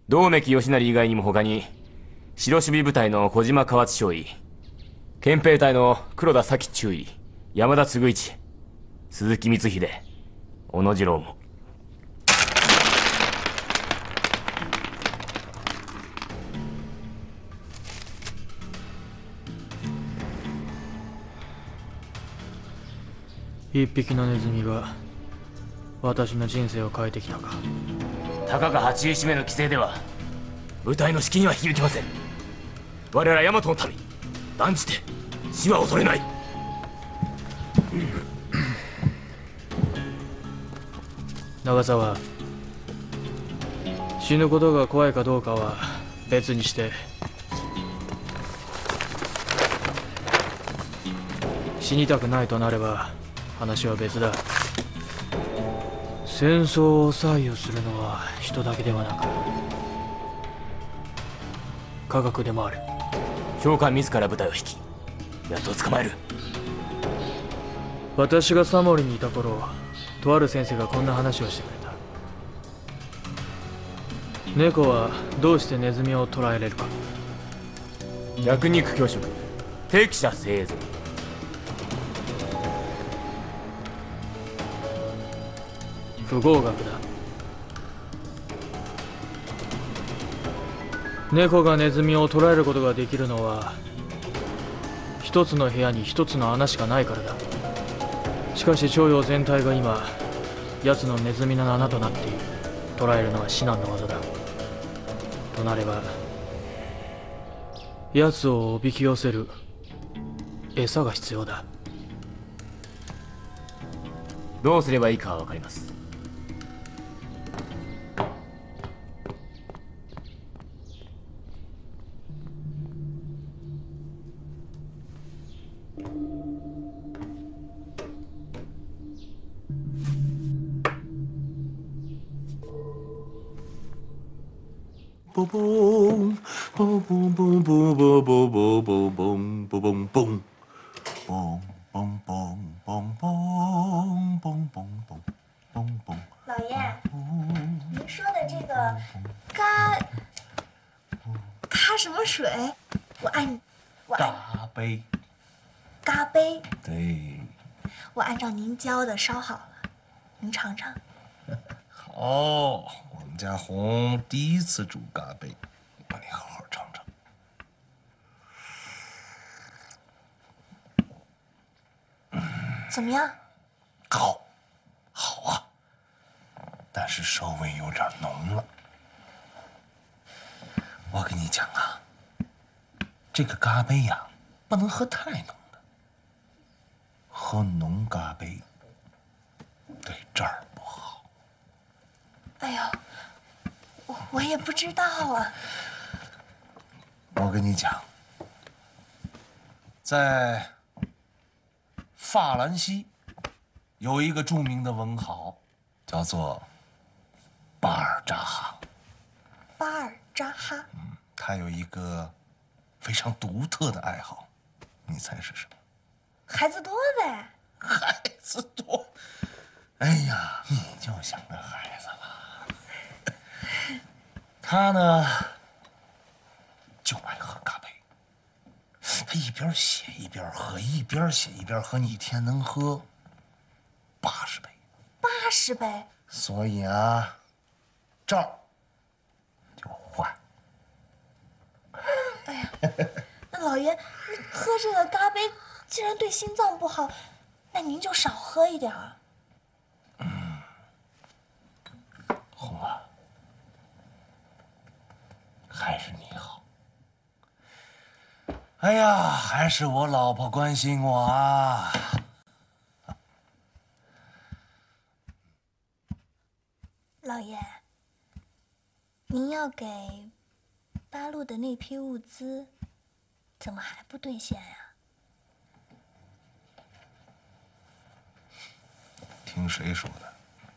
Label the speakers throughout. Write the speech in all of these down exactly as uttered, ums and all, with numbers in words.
Speaker 1: 百目義成以外にも他に白守備部隊の小島河内少尉、憲兵隊の黒田早紀中尉、山田嗣一、鈴木光秀、小野次郎も。
Speaker 2: 一匹のネズミが私の人生を変えてきたか。
Speaker 1: たかが八石目の規制では部隊の指揮には響きません。我ら大和の民、断じて死は恐れない。
Speaker 2: 長沢、死ぬことが怖いかどうかは別にして、死にたくないとなれば話は別だ。戦争を左右するのは人だけではなく科学でもある。
Speaker 1: 教官自ら部隊を引き奴を捕まえる。
Speaker 2: 私がサモリにいた頃、とある先生がこんな話をしてくれた。猫はどうしてネズミを捕らえれるか。
Speaker 1: 弱肉強食、適者生存。
Speaker 2: 不合学だ。猫がネズミを捕らえることができるのは一つの部屋に一つの穴しかないからだ。しかし徴用全体が今奴のネズミの穴となっている。捕らえるのは至難の業だ。となれば奴をおびき寄せる餌が必要だ。
Speaker 1: どうすればいいかは分かります。
Speaker 3: ボボーンボボンボンボボボボボボンボボンボンボンボンボンボンボンボンボンボンボンボン。
Speaker 4: 老爷，您说的这个嘎嘎什么水？我按我按
Speaker 3: 嘎杯。
Speaker 4: 嘎杯。
Speaker 3: 对。
Speaker 4: 我按照您教的烧好了，您尝尝。
Speaker 3: 好。我们家红第一次煮嘎贝，帮你好好尝尝。
Speaker 4: 怎么样？
Speaker 3: 好，好啊，但是稍微有点浓了。我跟你讲啊，这个嘎贝呀，不能喝太浓的，喝浓嘎贝对这儿不好。
Speaker 4: 哎呦。我我也不知道啊。
Speaker 3: 我跟你讲，在法兰西有一个著名的文豪，叫做巴尔扎哈。
Speaker 4: 巴尔扎哈。
Speaker 3: 嗯，他有一个非常独特的爱好，你猜是什么？
Speaker 4: 孩子多呗。
Speaker 3: 孩子多？哎呀，你就想着孩子吧。他呢，就爱喝咖啡。他一边写一边喝，一边写一边喝，一天能喝八十杯。
Speaker 4: 八十杯。
Speaker 3: 所以啊，这儿就换。
Speaker 4: 哎呀，那老爷，喝这个咖啡既然对心脏不好，那您就少喝一点儿。
Speaker 3: 嗯，红啊。还是你好。哎呀，还是我老婆关心我啊！
Speaker 4: 老爷，您要给八路的那批物资，怎么还不兑现呀？
Speaker 3: 听谁说的？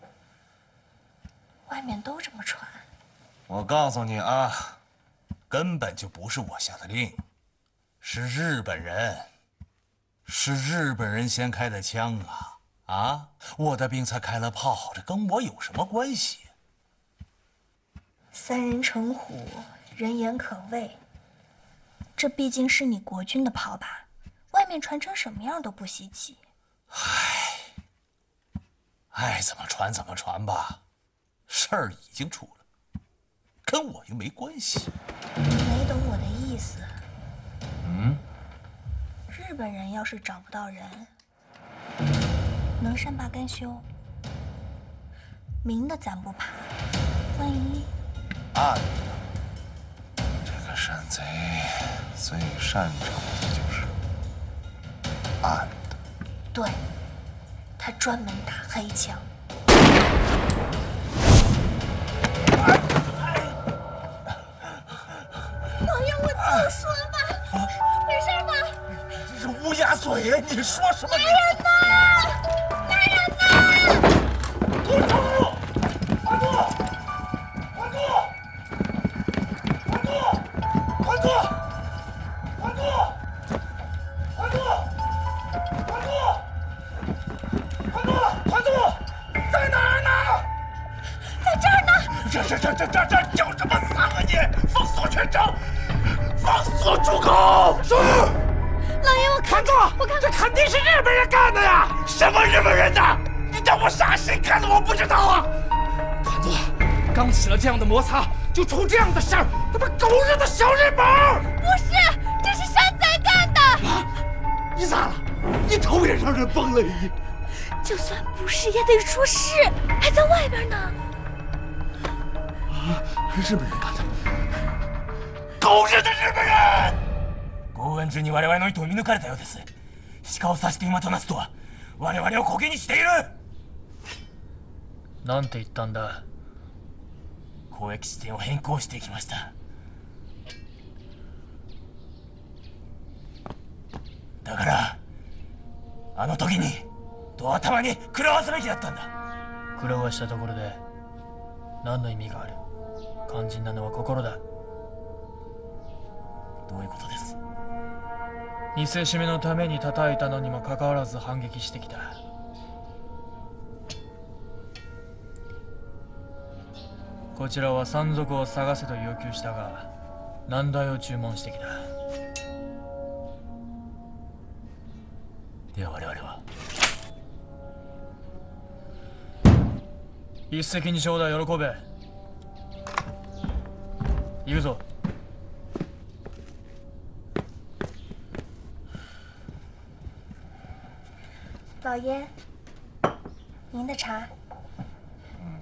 Speaker 4: 外面都这么传。
Speaker 3: 我告诉你啊。根本就不是我下的令，是日本人，是日本人先开的枪啊！啊，我的兵才开了炮，这跟我有什么关系？
Speaker 4: 三人成虎，人言可畏。这毕竟是你国君的炮吧，外面传成什么样都不稀奇。
Speaker 3: 唉，爱怎么传怎么传吧，事儿已经出了，跟我又没关系。
Speaker 4: 你没懂我的意思。
Speaker 3: 嗯？
Speaker 4: 日本人要是找不到人，能善罢甘休。明的咱不怕，万一……
Speaker 3: 暗的，这个山贼最擅长的就是暗的。
Speaker 4: 对，他专门打黑枪。老爷，我就说吧，没事吧？
Speaker 3: 这是乌鸦嘴，你说什么？
Speaker 4: 来人呐！来人呐！
Speaker 3: 住手！快住！快住！快住！快住！快住！快住！快住！快住！快住！在哪儿呢？
Speaker 4: 在这儿呢！
Speaker 3: 这这这这这这叫什么丧啊你！封锁全城，封锁出口！是。
Speaker 4: 老爷，我看
Speaker 3: 住！
Speaker 4: 我看
Speaker 3: 这肯定是日本人干的呀！什么日本人呐？你当我傻？谁干的我不知道啊！团座，刚起了这样的摩擦，就出这样的事儿，他妈狗日的小日本！
Speaker 4: 不是，这是山贼干的！
Speaker 3: 啊！你咋了？你头也让人崩了一。
Speaker 4: 就算不是，也得说是，还在外边呢。
Speaker 3: 啊！日本人干的！狗日的日本人！
Speaker 1: 公安中に我々の意図を見抜かれたようです。鹿を刺して馬となすとは我々をコケにしている。
Speaker 2: なんて言ったんだ。
Speaker 1: 交易地点を変更してきました。だからあの時にド頭に食らわすべきだったんだ。
Speaker 2: 食らわしたところで何の意味がある。肝心なのは心だ。
Speaker 1: どういうことです？
Speaker 2: 見せしめのために叩いたのにもかかわらず反撃してきた。こちらは山賊を探せと要求したが難題を注文してきた。
Speaker 1: では我々は
Speaker 2: 一石二鳥だ。喜べ。行くぞ。
Speaker 4: 老爷，您的茶。
Speaker 3: 嗯。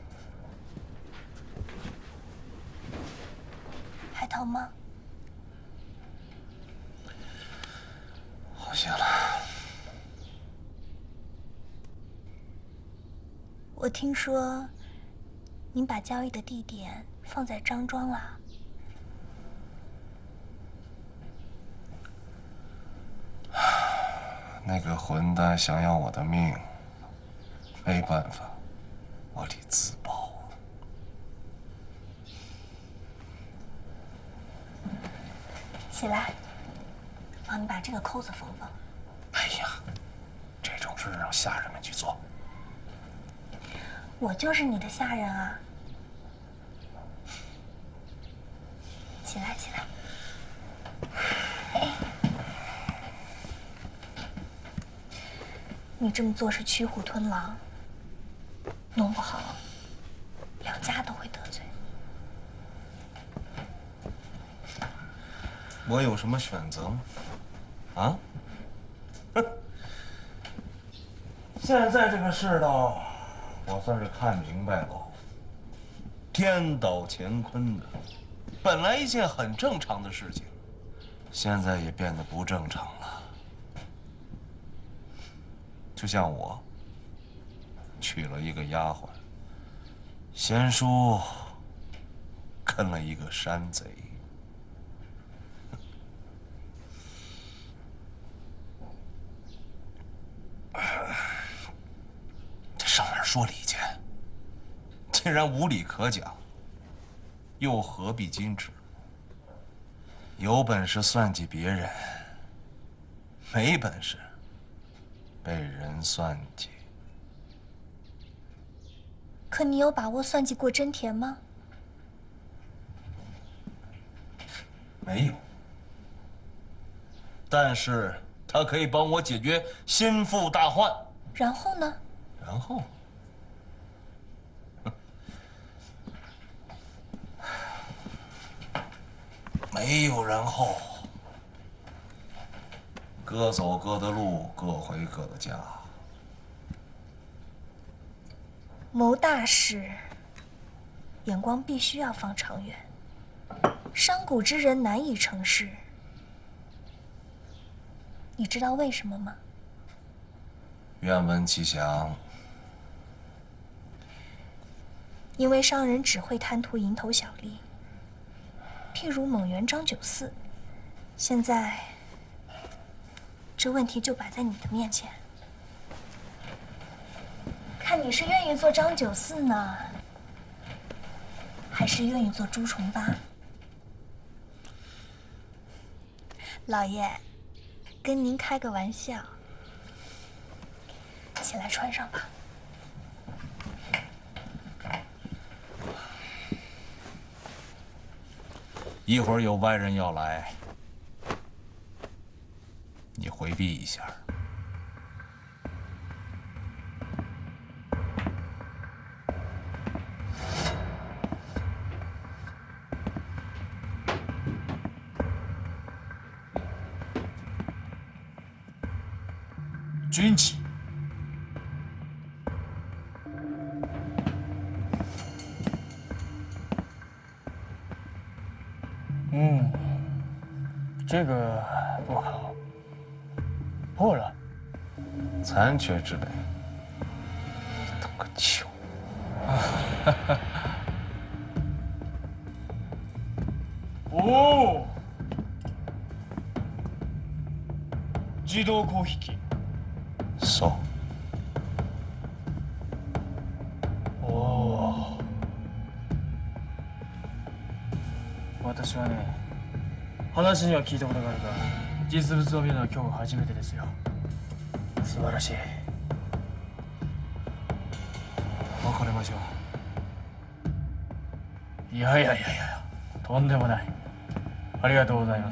Speaker 4: 还疼吗？
Speaker 3: 好些了。
Speaker 4: 我听说，您把交易的地点放在张庄了。
Speaker 3: 那个混蛋想要我的命，没办法，我得自保。
Speaker 4: 起来，帮你把这个扣子缝缝。
Speaker 3: 哎呀，这种事让下人们去做。
Speaker 4: 我就是你的下人啊！起来，起来。哎。你这么做是驱虎吞狼，弄不好两家都会得罪。
Speaker 3: 我有什么选择吗？啊？哼！现在这个世道，我算是看明白了。颠倒乾坤的，本来一件很正常的事情，现在也变得不正常了。就像我娶了一个丫鬟，贤叔跟了一个山贼。这上哪儿说理去？既然无理可讲，又何必矜持？有本事算计别人，没本事被人算计。
Speaker 4: 可你有把握算计过真田吗？
Speaker 3: 没有。但是他可以帮我解决心腹大患。
Speaker 4: 然后呢？
Speaker 3: 然后，没有然后。各走各的路，各回各的家。
Speaker 4: 谋大事，眼光必须要放长远。商贾之人难以成事，你知道为什么吗？
Speaker 3: 愿闻其详。
Speaker 4: 因为商人只会贪图蝇头小利，譬如蒙元张九四。现在，这问题就摆在你的面前，看你是愿意做张九四呢，还是愿意做朱重八？老爷，跟您开个玩笑，起来穿上吧。
Speaker 3: 一会儿有外人要来，你回避一下。军旗。
Speaker 2: 嗯，这个不好，破了。
Speaker 3: 残缺之类。等个球！
Speaker 2: おお。自動攻撃。
Speaker 3: そう。
Speaker 2: おお。私はね、話には聞いたことがあるが、実物を見るのは今日が初めてですよ。素晴らしい。別れましょう。いやいやいやいや、とんでもない。ありがとうございます。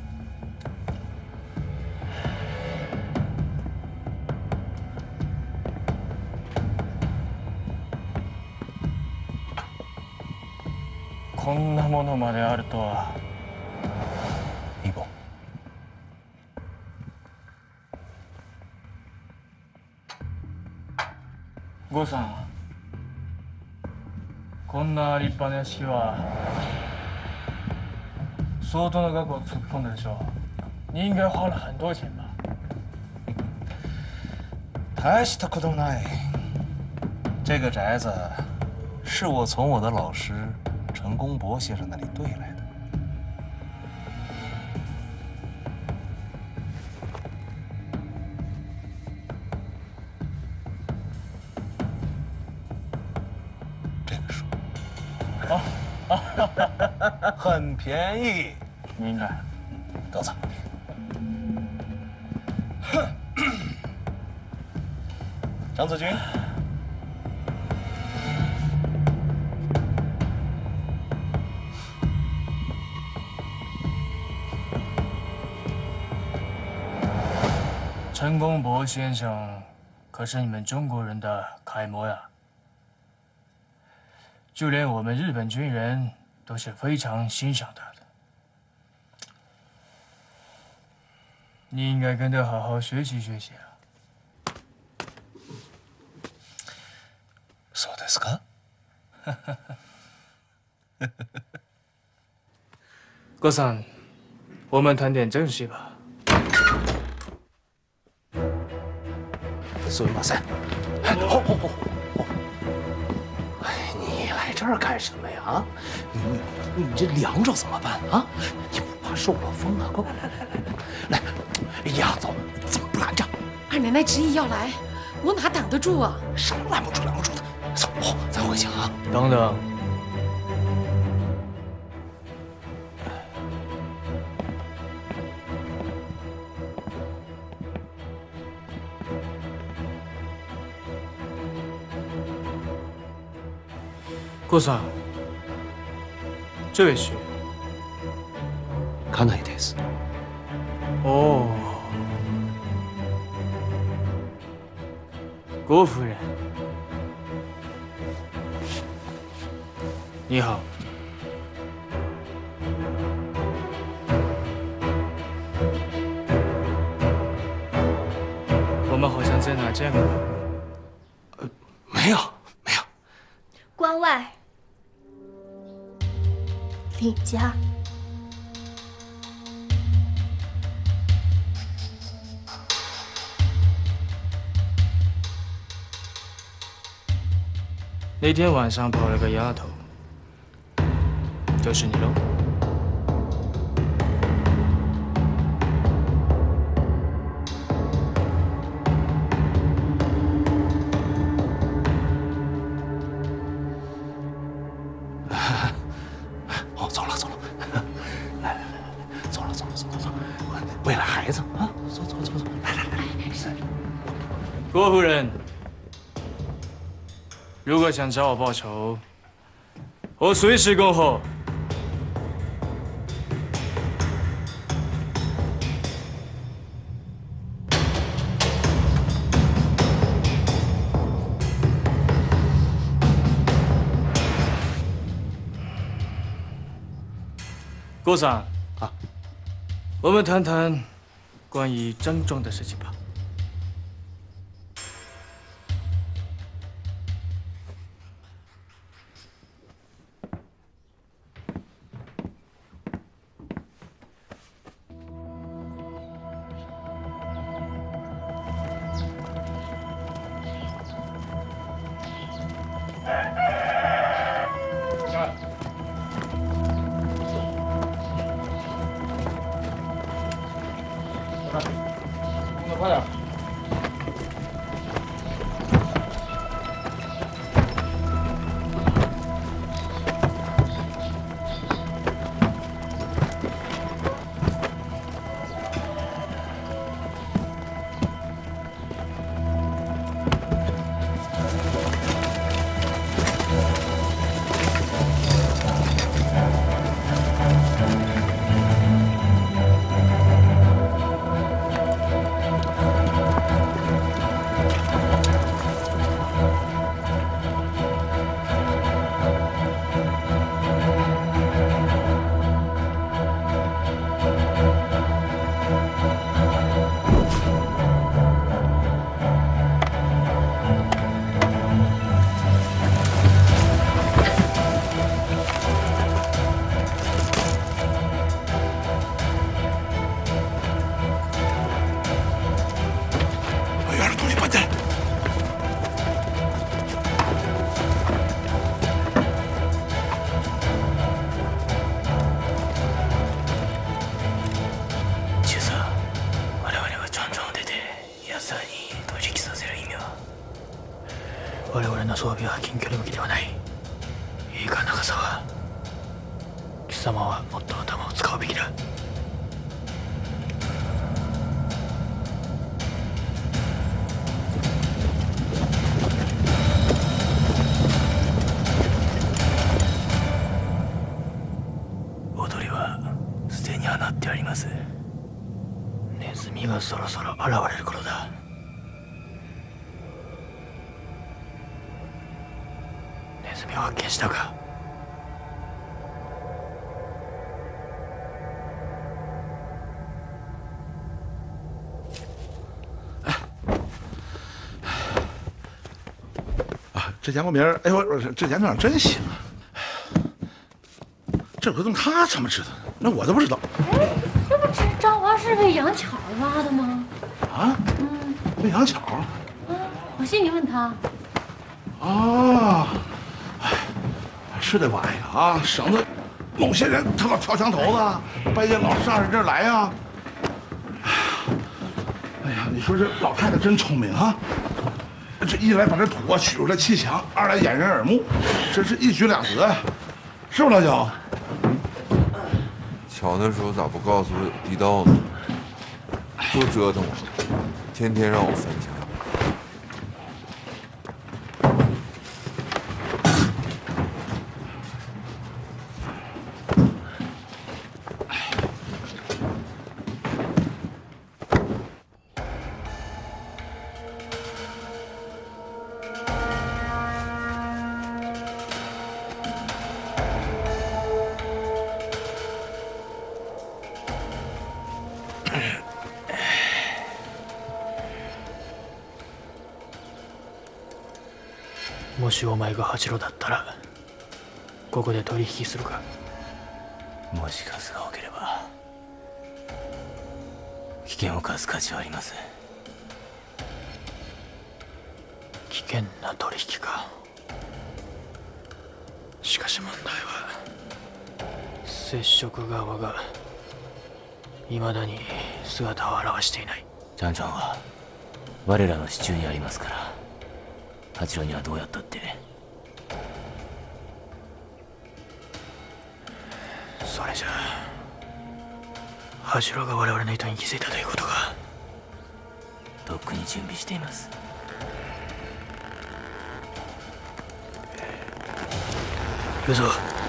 Speaker 2: こんなものまであるとは。
Speaker 3: リボン。
Speaker 2: 郷さん、こんな立派な屋敷は相当な額を突っ込んだでしょう。你应该花了很多钱吧？
Speaker 3: 大したこともない。这个宅子是我从我的老师陈公博先生那里兑来的。这个书，很便宜。
Speaker 2: 明白。
Speaker 3: 得走。张子军。
Speaker 2: 陈公博先生可是你们中国人的楷模呀，就连我们日本军人都是非常欣赏他的。你应该跟他好好学习学习啊。
Speaker 3: そうですか？
Speaker 2: 郭さん，我们谈点正事吧。
Speaker 3: すみません。哎，哦哦哦！哎，你来这儿干什么呀？你你这凉着怎么办啊？你不怕受了风啊？快快来来来来来！哎呀，走，怎么不拦着？
Speaker 5: 二奶奶执意要来，我哪挡得住啊？
Speaker 3: 什么拦不住拦不住的？走，咱回去啊！
Speaker 2: 等等。郭さん，这位是
Speaker 3: 家内です。
Speaker 2: 哦，郭夫人，你好。我们好像在哪见过？
Speaker 3: 呃，没有，没有。
Speaker 4: 关外，李家。
Speaker 2: 那天晚上跑了个丫头，就是你喽。
Speaker 3: 哦，走了走了，来来来，走了走了走了走了，为了孩子啊，走走走走，来来来来。
Speaker 2: 郭夫人。 如果想找我报仇，我随时恭候。郭桑
Speaker 3: 啊，
Speaker 2: 我们谈谈关于张庄的事情吧。
Speaker 1: 快点！
Speaker 2: 我々の装備は近距離向きではない。いいか長沢、貴様はもっと頭を使うべきだ。踊りはすでに放ってあります。ネズミがそろそろ現れる頃だ。ネズミを発見したか？
Speaker 3: 啊，这杨国明，哎呦，这杨队长真行啊！这回怎么他怎么知道的？那我都不知道。
Speaker 5: 哎，这不是张华是被杨巧挖的吗？
Speaker 3: 啊？
Speaker 5: 嗯，
Speaker 3: 被杨巧？
Speaker 5: 啊，我信你问他。
Speaker 3: 啊，哎，是得挖呀啊，省得某些人他老挑墙头子，半夜老上人这儿来呀。哎呀，你说这老太太真聪明啊！这一来把这土啊取出来砌墙，二来掩人耳目，真是一举两得呀，是不是老九？
Speaker 6: 巧那时候咋不告诉我有地道呢？就折腾我，天天让我翻墙。
Speaker 2: しお前が八郎だったらここで取引するか？
Speaker 1: もし数が多ければ危険を冒す価値はあります。
Speaker 2: 危険な取引か。しかし問題は接触側が未だに姿を現していない。
Speaker 1: ジャンジャンは我らの手中にありますから、八郎にはどうやったって。
Speaker 2: それじゃあ八郎が我々の意図に気づいたということか。
Speaker 1: とっくに準備しています。
Speaker 2: 行くぞ。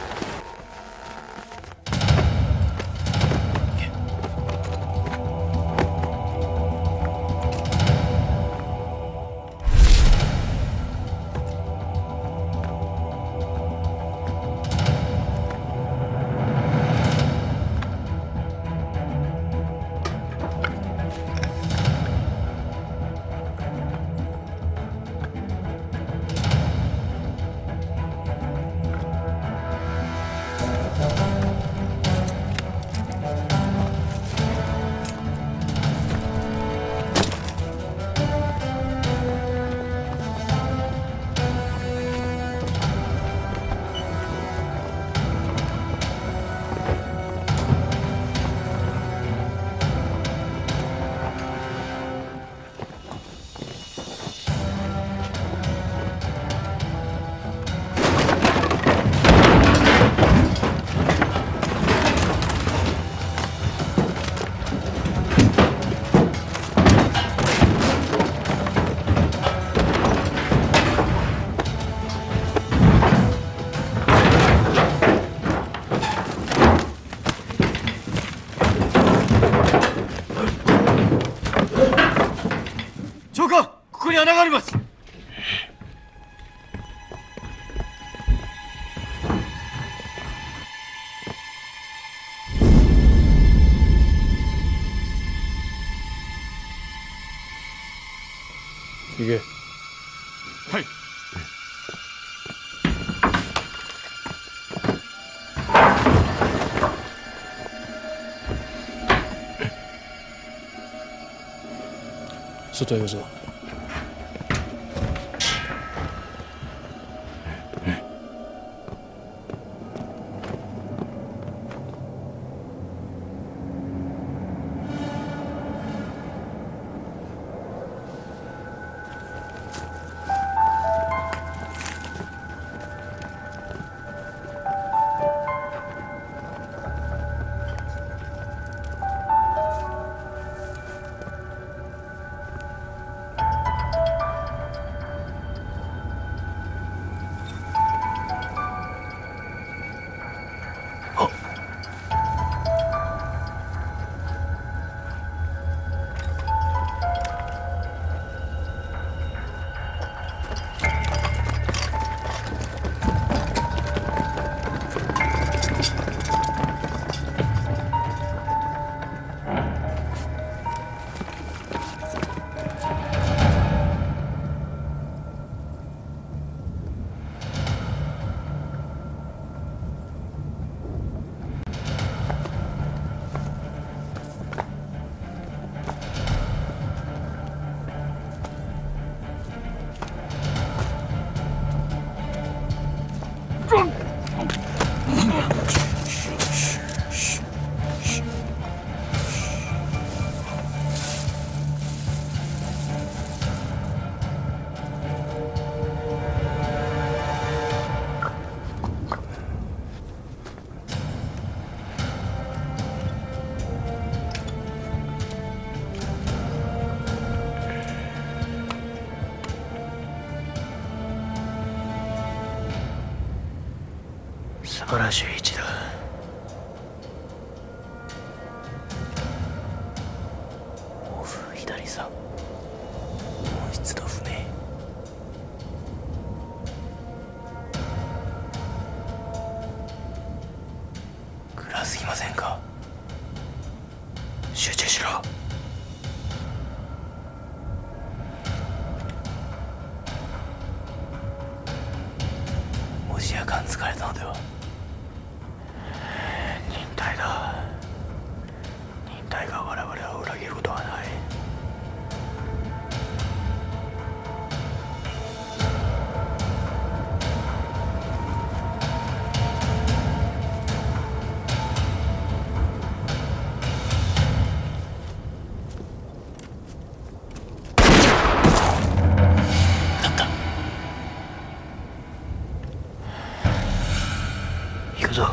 Speaker 1: ここに穴があります。
Speaker 2: 行け。
Speaker 1: はい。
Speaker 2: 外へ行くぞ。素晴らしい位置だ。
Speaker 1: オフ左さん、本質度不明。暗すぎませんか？集中しろ。
Speaker 2: 行くぞ。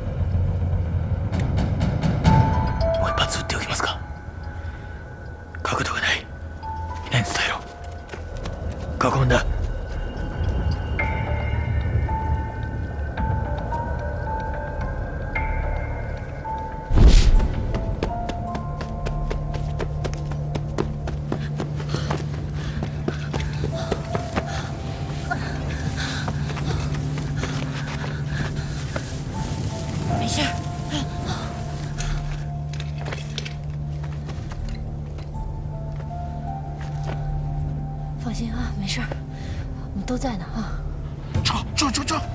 Speaker 2: もう一発撃っておきますか。角度がない。みんなに伝えろ。囲むんだ。
Speaker 5: 放心啊，没事儿，我们都在呢啊。
Speaker 3: 撤撤撤撤！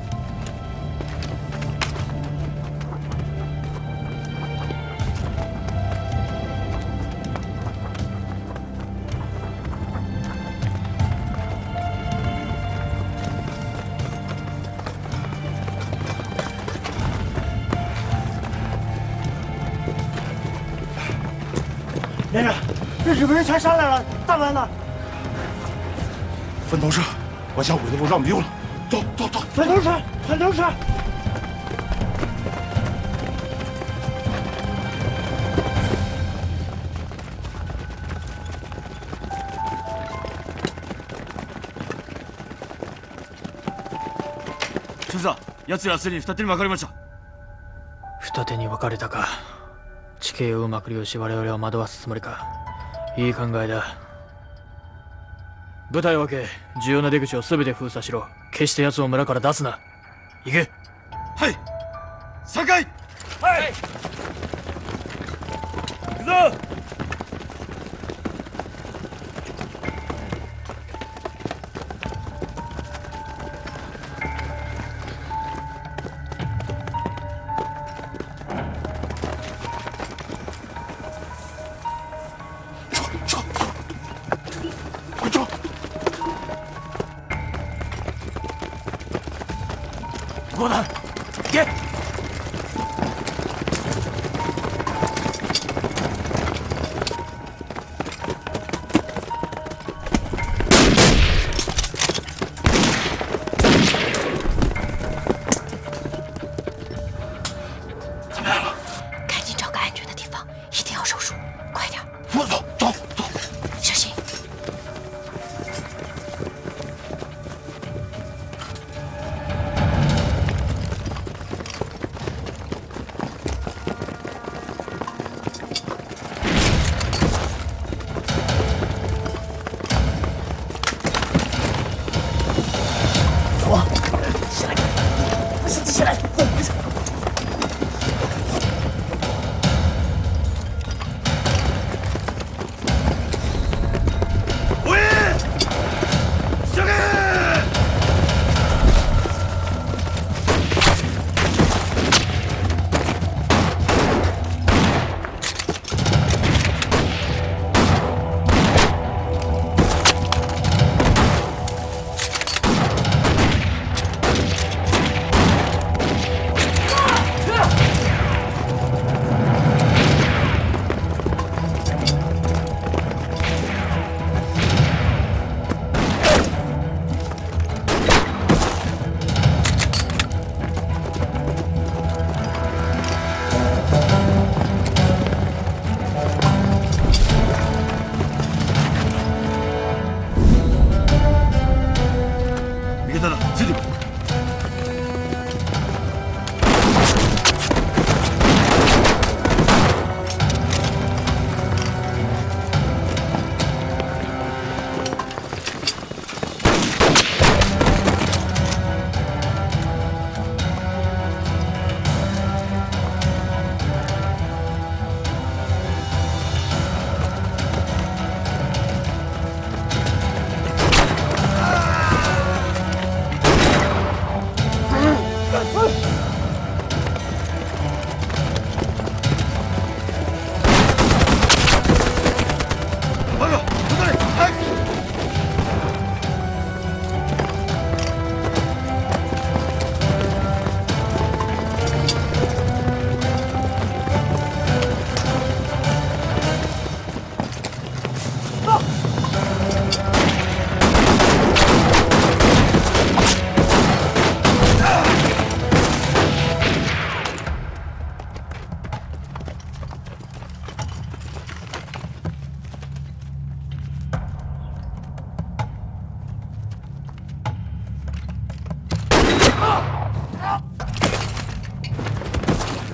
Speaker 7: 连长，这日本人全上来了，咋办呢？
Speaker 3: 分头撤，往下鬼的路让不溜了。走走走，
Speaker 7: 分头撤，分头撤。
Speaker 8: 先生、奴らすでに二手に分かれました。
Speaker 2: 二手に分かれたか。地形をうまく利用し我々を惑わすつもりか。いい考えだ。部隊を分け、重要な出口を全て封鎖しろ。決して奴を村から出すな。行け。
Speaker 8: はい。酒井。はい。行くぞ。
Speaker 2: ゴーダン、行け。
Speaker 3: 怎么样了？
Speaker 5: 赶紧找个安全的地方，一定要守住，快点。
Speaker 3: 我走走走，
Speaker 5: 小心。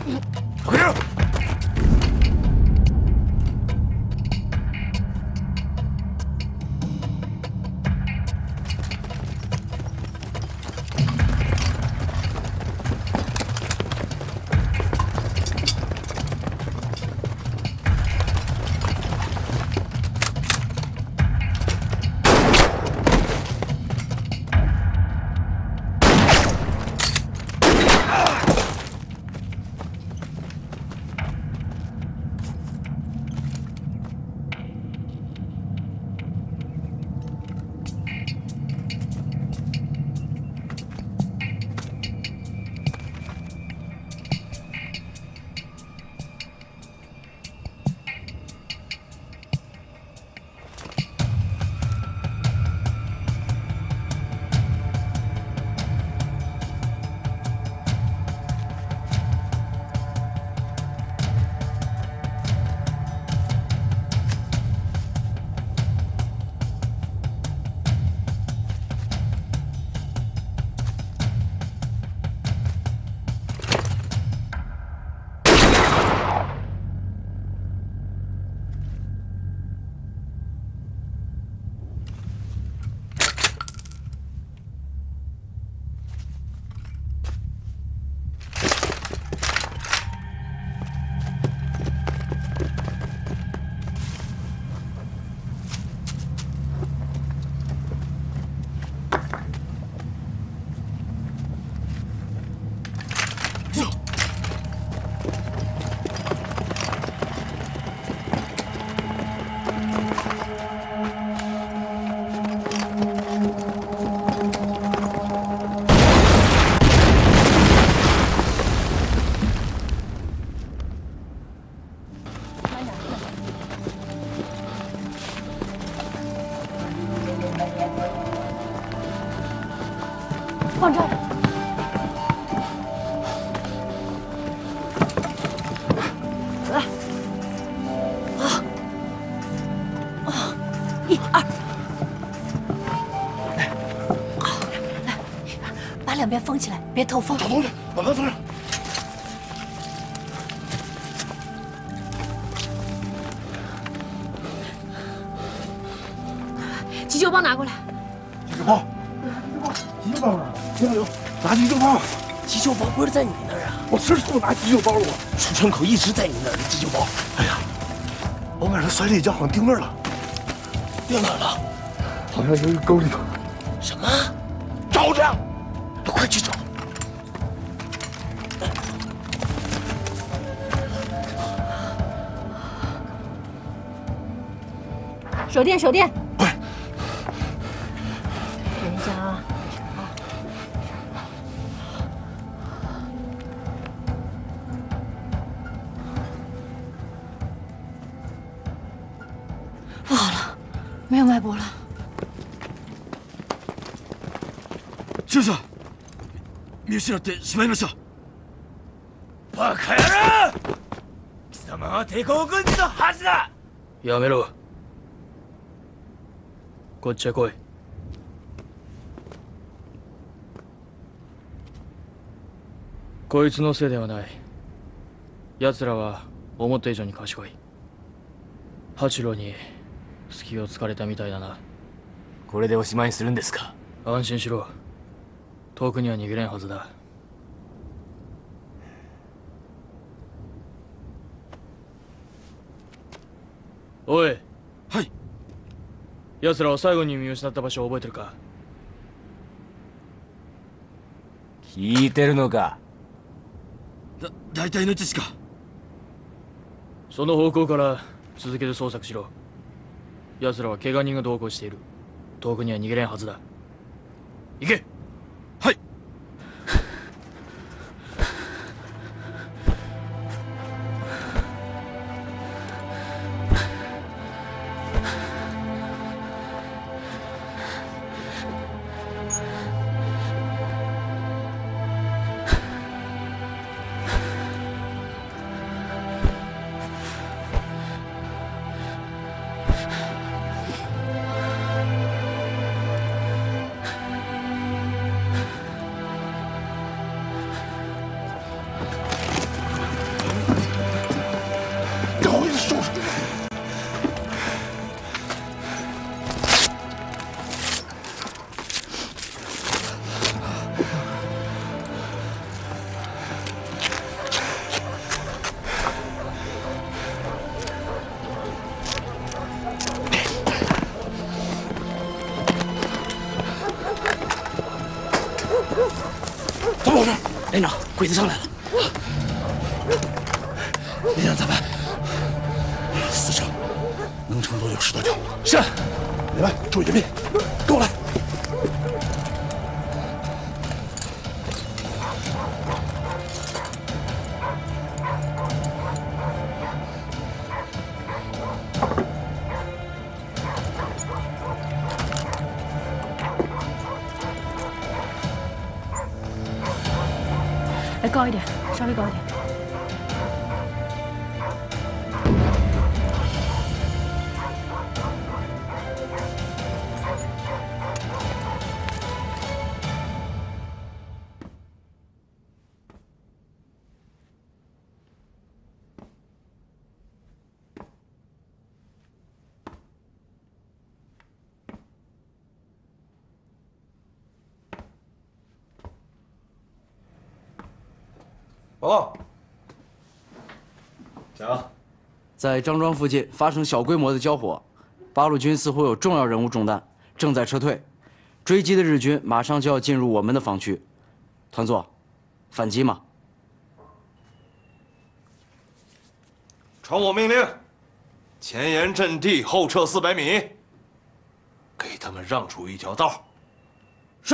Speaker 8: 开始。
Speaker 5: 放这儿。来，啊啊，一二，来，把两边封起来，别透风。
Speaker 7: 把风把门封上。
Speaker 5: 急救包拿过来。
Speaker 7: 急救包，急救包呢？田柳，拿急救包。
Speaker 9: 急救包不是在你那儿啊？
Speaker 7: 我吃醋拿急救包了，我
Speaker 9: 出窗口一直在你那儿的急救包。
Speaker 7: 哎呀，我晚上摔了一跤，好像丢那儿了。
Speaker 9: 丢哪儿了？
Speaker 7: 好像有一个沟里头。
Speaker 9: 什么？
Speaker 7: 找去！
Speaker 9: 快去找！
Speaker 5: 手电，手电。
Speaker 7: 快！
Speaker 5: 等一下啊。不好了，没有脉搏了。
Speaker 8: 先生、見失ってしまいました。バカ野郎！貴様は帝国軍人のはずだ。
Speaker 2: やめろ。こっちへ来い。こいつのせいではない。奴らは思った以上に賢い。八郎に隙を突かれたみたいだな。
Speaker 1: これでおしまいにするんですか？
Speaker 2: 安心しろ。遠くには逃げれんはずだ。おい。
Speaker 8: はい。
Speaker 2: 奴らを最後に見失った場所を覚えてるか？
Speaker 1: 聞いてるのか？
Speaker 8: だ大体の位置しか。
Speaker 2: その方向から続けて捜索しろ。奴らは怪我人が同行している。遠くには逃げれんはずだ。行け！
Speaker 8: はい。
Speaker 9: 连长，鬼子上来了。连长咋办？四车，能撑多久是多久。是。李白，注意严密，跟我来。
Speaker 5: 来高一点，稍微高一点。
Speaker 10: 报告。讲，
Speaker 11: 在张庄附近发生小规模的交火，八路军似乎有重要人物中弹，正在撤退。追击的日军马上就要进入我们的防区，团座，反击吗？
Speaker 10: 传我命令，前沿阵地，后撤四百米，给他们让出一条道。是。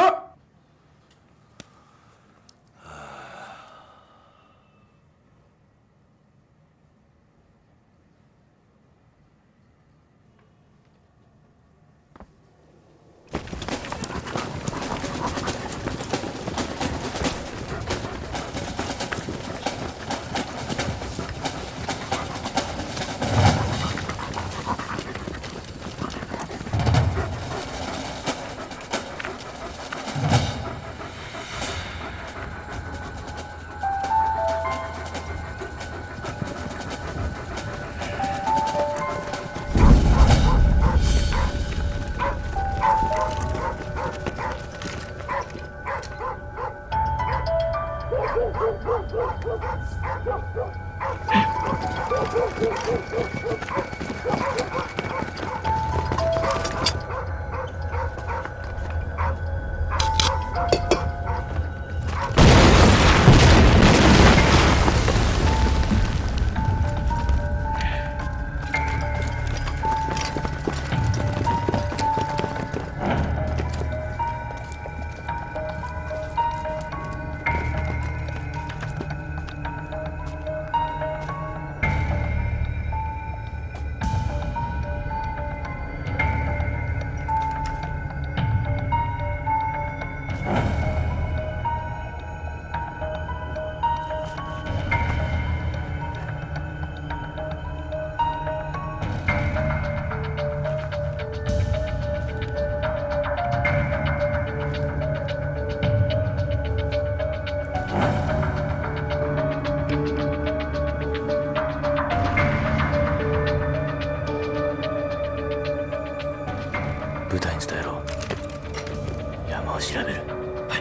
Speaker 1: 部隊に伝えろ。山を調べる。はい。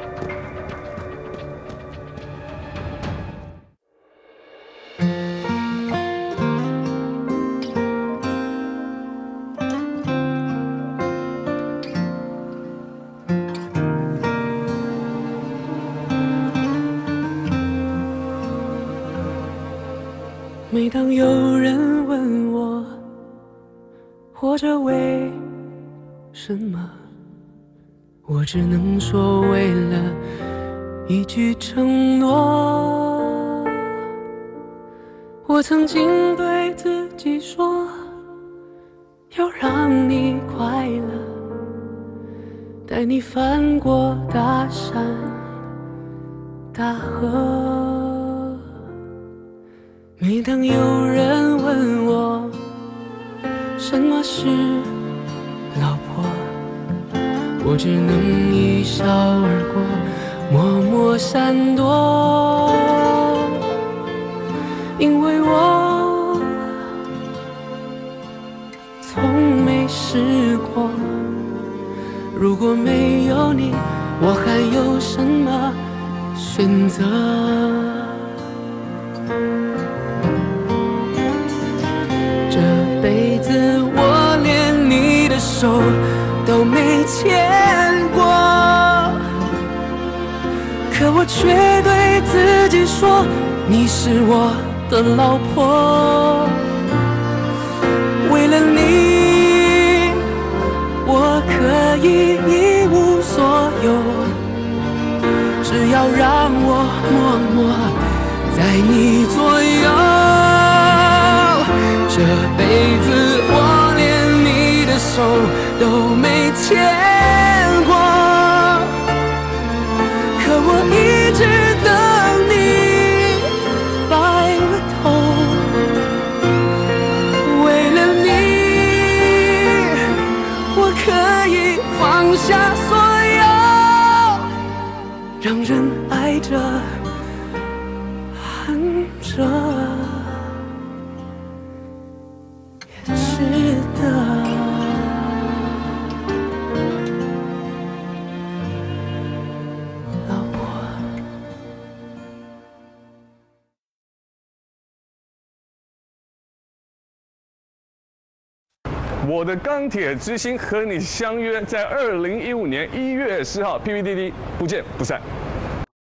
Speaker 12: 每当有人问我，活着为什么，我只能说为了一句承诺。我曾经对自己说，要让你快乐，带你翻过大山大河。每当有人问我什么是老婆，我只能一笑而过，默默闪躲，因为我从没试过。如果没有你，我还有什么选择？这辈子我连你的手都没牵过，可我却对自会说你是我的老婆。为了你，我可以一无所有，只要让我默默在你左右。这辈子我连你的手都没牵过，可我一直等你白了头。为了你，我可以放下所有，让人爱着恨着也值得。
Speaker 13: 我的钢铁之心和你相约在二零一五年一月十号 P P T T， 不见不散。